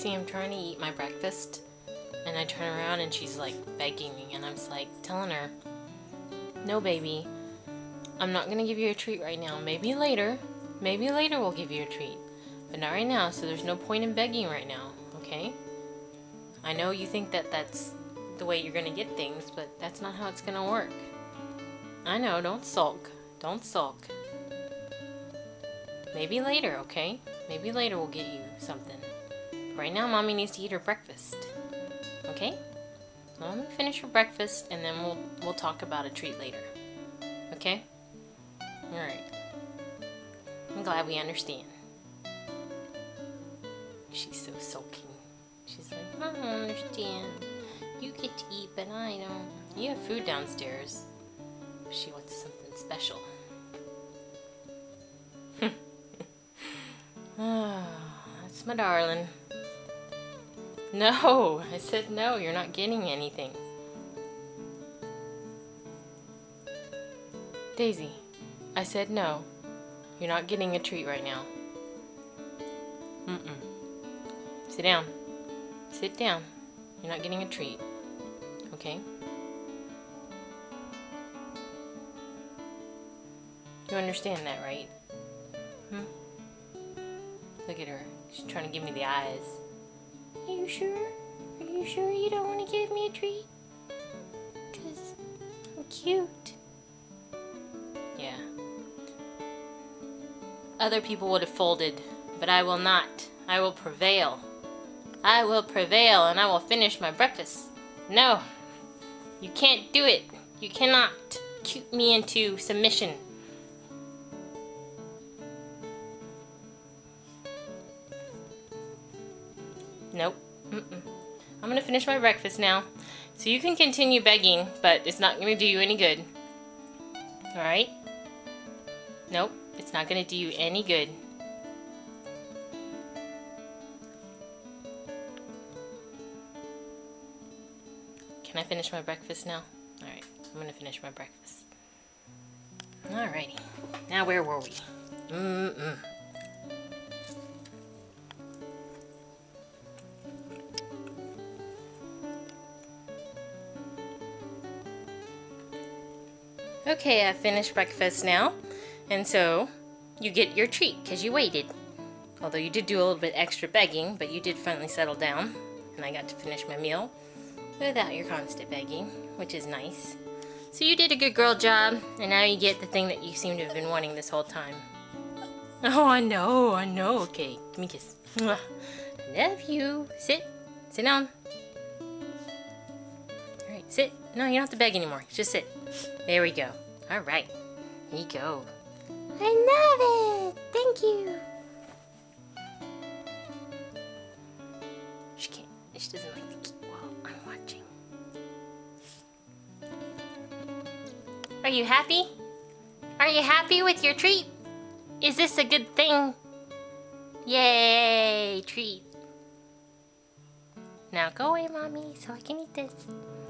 See, I'm trying to eat my breakfast, and I turn around and she's like begging me, and I'm just like telling her, no baby, I'm not gonna give you a treat right now. Maybe later we'll give you a treat, but not right now, so there's no point in begging right now, okay? I know you think that that's the way you're gonna get things, but that's not how it's gonna work. I know, don't sulk. Don't sulk. Maybe later, okay? Maybe later we'll get you something. Right now, Mommy needs to eat her breakfast. Okay? So let me finish her breakfast, and then we'll talk about a treat later. Okay? Alright. I'm glad we understand. She's so sulky. She's like, I don't understand. You get to eat, but I don't. You have food downstairs. She wants something special. Oh, that's my darling. No, I said no, you're not getting anything. Daisy, I said no. You're not getting a treat right now. Sit down. Sit down. You're not getting a treat. Okay? You understand that, right? Look at her. She's trying to give me the eyes. Are you sure? Are you sure you don't want to give me a treat? 'Cause I'm cute. Yeah. Other people would have folded, but I will not. I will prevail. I will prevail, and I will finish my breakfast. No. You can't do it. You cannot cute me into submission. Nope. I'm gonna finish my breakfast now. So you can continue begging, but it's not gonna do you any good. Alright? Nope. It's not gonna do you any good. Can I finish my breakfast now? Alright. I'm gonna finish my breakfast. Alrighty. Now where were we? Okay, I finished breakfast now, and so you get your treat because you waited. Although you did do a little bit extra begging, but you did finally settle down, and I got to finish my meal without your constant begging, which is nice. So you did a good girl job, and now you get the thing that you seem to have been wanting this whole time. Oh, I know. Okay, give me a kiss. Mwah. I love you. Sit down. All right, sit. No, you don't have to beg anymore. Just sit. There we go. All right. Here you go. I love it. Thank you. She can't. She doesn't like to keep while I'm watching. Are you happy? Are you happy with your treat? Is this a good thing? Yay, treat. Now go away, Mommy, so I can eat this.